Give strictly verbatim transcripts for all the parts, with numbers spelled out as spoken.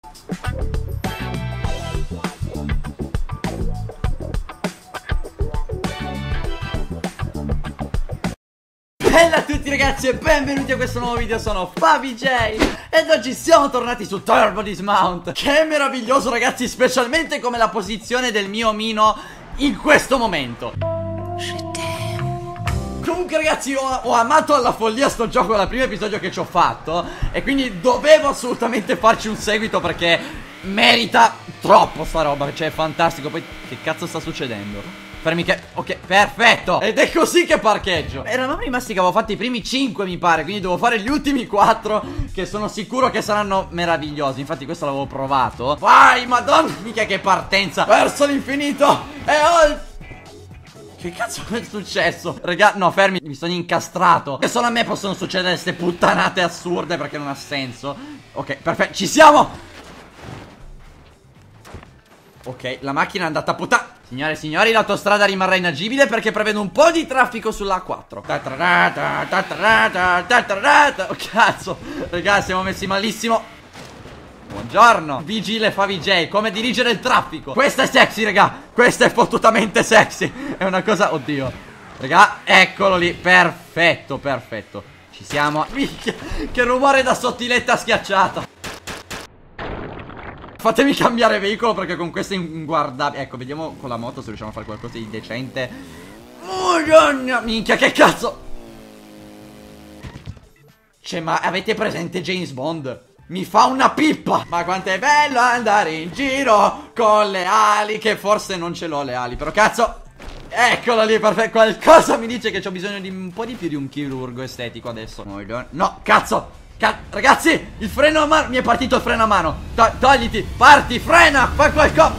Bella a tutti ragazzi e benvenuti a questo nuovo video, sono FabiJ ed oggi siamo tornati su Turbo Dismount. Che meraviglioso ragazzi, specialmente come la posizione del mio omino in questo momento. Comunque ragazzi ho, ho amato alla follia sto gioco dal primo episodio che ci ho fatto e quindi dovevo assolutamente farci un seguito perché merita troppo sta roba, cioè è fantastico. Poi che cazzo sta succedendo? Fermi che... ok, perfetto. Ed è così che parcheggio. Eravamo rimasti che avevo fatto i primi cinque mi pare, quindi devo fare gli ultimi quattro che sono sicuro che saranno meravigliosi. Infatti questo l'avevo provato. Vai, madonna, mica che partenza verso l'infinito. E oltre. Che cazzo è successo? Raga, no, fermi, mi sono incastrato. E solo a me possono succedere queste puttanate assurde perché non ha senso. Ok, perfetto, ci siamo. Ok, la macchina è andata a puttana. Signore e signori, l'autostrada rimarrà inagibile perché prevedo un po' di traffico sulla A quattro. Oh cazzo, raga, siamo messi malissimo. Buongiorno, vigile FabiJ, come dirigere il traffico. Questa è sexy, raga, questa è fottutamente sexy. È una cosa, oddio. Raga, eccolo lì, perfetto, perfetto. Ci siamo. Minchia, che rumore da sottiletta schiacciata. Fatemi cambiare veicolo perché con questo è inguardabile. Ecco, vediamo con la moto se riusciamo a fare qualcosa di decente. Madonna, minchia, che cazzo. Cioè, ma avete presente James Bond? Mi fa una pippa. Ma quanto è bello andare in giro con le ali. Che forse non ce l'ho le ali, però cazzo. Eccolo lì, perfetto. Qualcosa mi dice che ho bisogno di un po' di più di un chirurgo estetico adesso. No, cazzo. Ragazzi, il freno a mano. Mi è partito il freno a mano. To Togliti, parti, frena, fa qualcosa.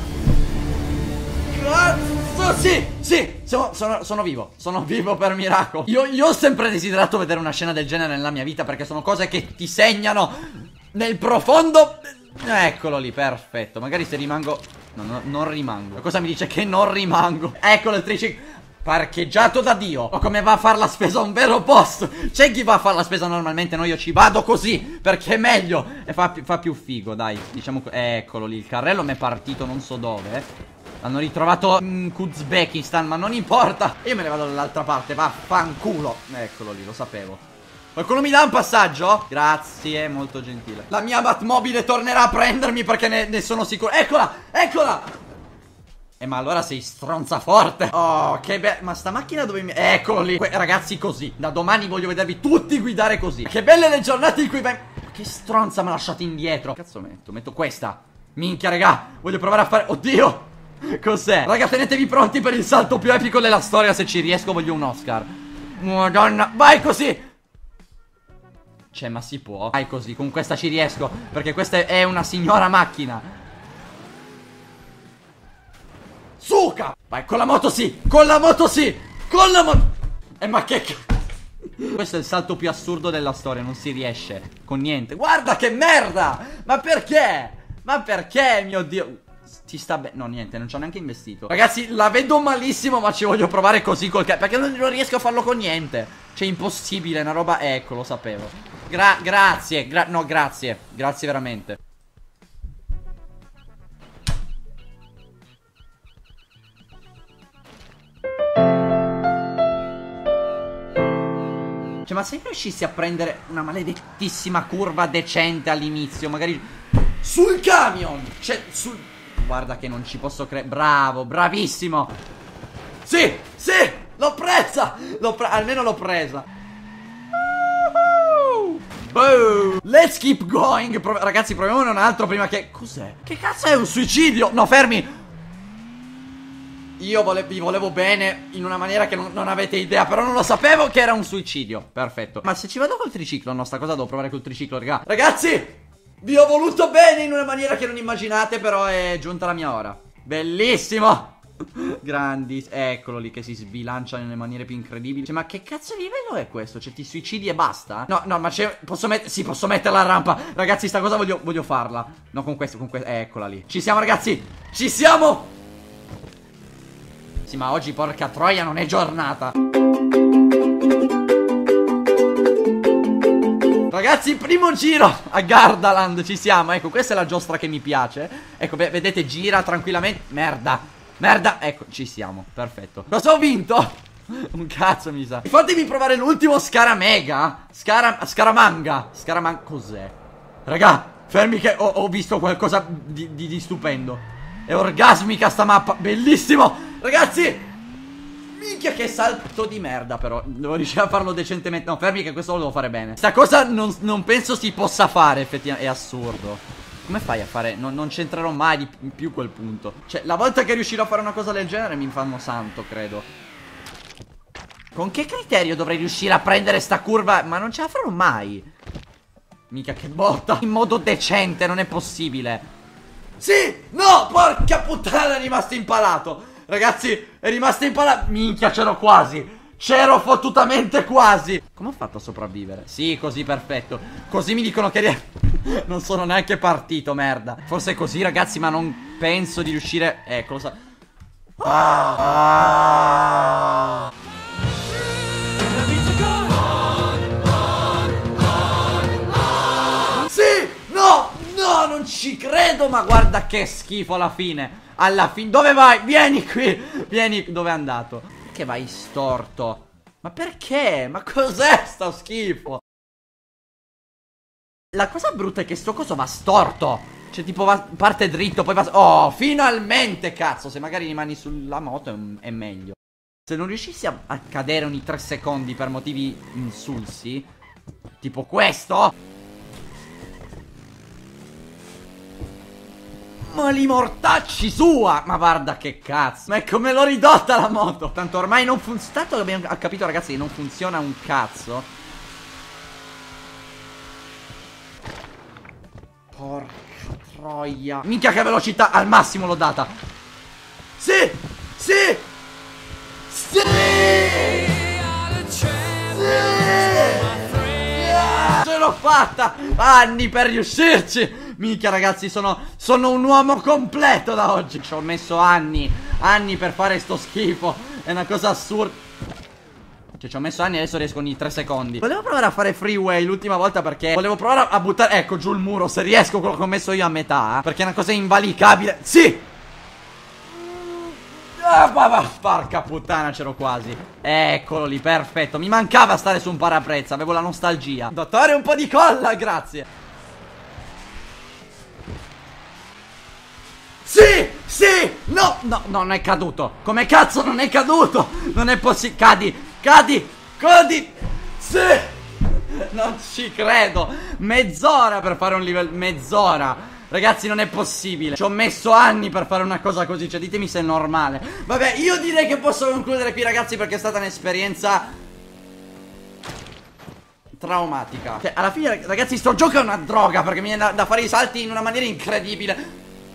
Cazzo, sì, sì, sono, sono, sono vivo. Sono vivo per miracolo. Io, io ho sempre desiderato vedere una scena del genere nella mia vita perché sono cose che ti segnano nel profondo. Eccolo lì, perfetto. Magari se rimango. No, no, non rimango. Cosa mi dice che non rimango? Eccolo il triciclo. Parcheggiato da Dio. O come va a fare la spesa un vero boss. C'è chi va a fare la spesa normalmente, no, io ci vado così perché è meglio e fa, fa più figo, dai. Diciamo, eccolo lì, il carrello mi è partito non so dove. L'hanno ritrovato in Uzbekistan, ma non importa. Io me ne vado dall'altra parte, vaffanculo. Eccolo lì, lo sapevo. Qualcuno mi dà un passaggio? Grazie, molto gentile. La mia Batmobile tornerà a prendermi perché ne, ne sono sicuro. Eccola, eccola. Eh ma allora sei stronza forte. Oh che bello. Ma sta macchina dove mi... Eccolo lì. Que Ragazzi così. Da domani voglio vedervi tutti guidare così. Che belle le giornate in cui vai... Che stronza mi ha lasciato indietro. Cazzo metto? Metto questa. Minchia raga. Voglio provare a fare... Oddio. Cos'è? Raga, tenetevi pronti per il salto più epico della storia. Se ci riesco voglio un Oscar. Madonna. Vai così. Cioè ma si può. Vai così. Con questa ci riesco perché questa è una signora macchina. Suca! Vai, con la moto sì! Con la moto sì! Con la moto! Eh ma che cazzo! Questo è il salto più assurdo della storia, non si riesce con niente. Guarda che merda! Ma perché? Ma perché, mio Dio? Ti sta bene? No, niente, non ci ho neanche investito. Ragazzi, la vedo malissimo, ma ci voglio provare così col ca... Perché non, non riesco a farlo con niente. Cioè, impossibile, una roba... Ecco, lo sapevo. Gra grazie, gra no, grazie. Grazie veramente. Cioè, ma se riuscissi a prendere una maledettissima curva decente all'inizio, magari sul camion, cioè sul... Guarda che non ci posso credere. Bravo, bravissimo. Sì, sì, l'ho presa. Pre almeno l'ho presa. Boom. Let's keep going. Pro Ragazzi, proviamone un altro prima che... Cos'è? Che cazzo è un suicidio? No, fermi. Io vole vi volevo bene in una maniera che non, non avete idea, però non lo sapevo che era un suicidio. Perfetto. Ma se ci vado col triciclo, no, sta cosa devo provare col triciclo, raga. Ragazzi, vi ho voluto bene in una maniera che non immaginate, però è giunta la mia ora. Bellissimo. Grandi. Eccolo lì che si sbilancia nelle maniere più incredibili. Cioè, ma che cazzo di livello è questo? Cioè, ti suicidi e basta? No, no, ma c'è... Posso mettere... Sì, posso mettere la rampa. Ragazzi, sta cosa voglio, voglio farla. No, con questo, con questo... Eh, eccola lì. Ci siamo, ragazzi. Ci siamo. Sì, ma oggi, porca troia, non è giornata. Ragazzi, primo giro a Gardaland, ci siamo. Ecco, questa è la giostra che mi piace. Ecco, vedete, gira tranquillamente. Merda, merda, ecco, ci siamo, perfetto. Cosa ho vinto? Un cazzo mi sa. Fatemi provare l'ultimo Scaramega. Scara... Scaramanga. Scaramanga, cos'è? Raga, fermi che ho, ho visto qualcosa di, di, di stupendo. È orgasmica sta mappa, bellissimo. Ragazzi, minchia che salto di merda però. Devo riuscire a farlo decentemente. No, fermi che questo lo devo fare bene. Sta cosa non, non penso si possa fare effettivamente. È assurdo. Come fai a fare? Non, non c'entrerò mai di più quel punto. Cioè, la volta che riuscirò a fare una cosa del genere mi fanno santo, credo. Con che criterio dovrei riuscire a prendere sta curva? Ma non ce la farò mai. Mica che botta. In modo decente, non è possibile. Sì, no, porca puttana, è rimasto impalato. Ragazzi, è rimasto impalato. Minchia, c'ero quasi. C'ero fottutamente quasi. Come ho fatto a sopravvivere? Sì, così, perfetto. Così mi dicono che non sono neanche partito, merda. Forse è così, ragazzi, ma non penso di riuscire. Ecco, lo sa. Ah! Sì, no, no, non ci credo. Ma guarda che schifo alla fine. Alla fine, dove vai? Vieni qui. Vieni, dove è andato? Che vai storto? Ma perché? Ma cos'è sto schifo? La cosa brutta è che sto coso va storto. Cioè tipo va, parte dritto, poi va... Oh, finalmente, cazzo. Se magari rimani sulla moto è, è meglio. Se non riuscissi a, a cadere ogni tre secondi per motivi insulsi, tipo questo, ma li mortacci sua. Ma guarda che cazzo. Ma è come l'ho ridotta la moto. Tanto ormai non funziona. Tanto abbiamo capito, ragazzi, che non funziona un cazzo. Porca troia. Minchia che velocità. Al massimo l'ho data. Sì. Sì. Sì. Sì. Ce l'ho fatta. Anni per riuscirci. Minchia ragazzi, sono, sono un uomo completo da oggi. Ci ho messo anni, anni per fare sto schifo. È una cosa assurda. Cioè ci ho messo anni e adesso riesco ogni tre secondi. Volevo provare a fare freeway l'ultima volta perché volevo provare a buttare, ecco, giù il muro. Se riesco quello che ho messo io a metà, eh, perché è una cosa invalicabile. Sì. Ah, porca puttana, c'ero quasi. Eccolo lì, perfetto. Mi mancava stare su un parabrezza, avevo la nostalgia. Dottore, un po' di colla, grazie. Sì, sì, no, no, no, non è caduto. Come cazzo non è caduto? Non è possibile. Cadi, cadi, cadi. Sì. Non ci credo. Mezz'ora per fare un livello. Mezz'ora. Ragazzi, non è possibile. Ci ho messo anni per fare una cosa così. Cioè, ditemi se è normale. Vabbè, io direi che posso concludere qui, ragazzi, perché è stata un'esperienza traumatica. Cioè, alla fine, ragazzi, sto gioco è una droga, perché mi viene da, da fare i salti in una maniera incredibile.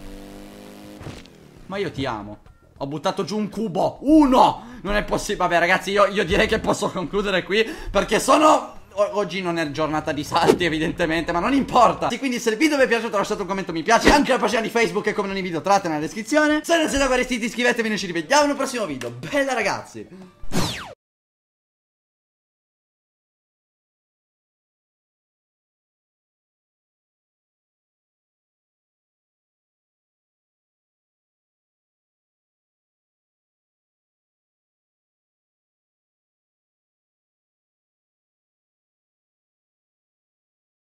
Ma io ti amo. Ho buttato giù un cubo. Uno. Non è possibile. Vabbè ragazzi, io, io direi che posso concludere qui, perché sono... Oggi non è giornata di salti evidentemente, ma non importa. Sì, quindi se il video vi è piaciuto lasciate un commento mi piace. Anche la pagina di Facebook e come ogni video trovate nella descrizione. Se non siete ancora iscritti iscrivetevi e noi ci rivediamo nel prossimo video. Bella ragazzi.